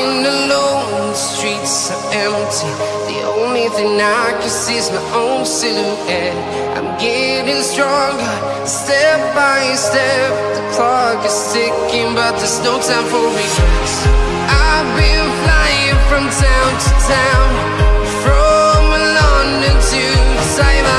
walking alone, the streets are empty. The only thing I can see is my own silhouette. I'm getting stronger, step by step. The clock is ticking, but there's no time for regrets. I've been flying from town to town, from London to Taiwan.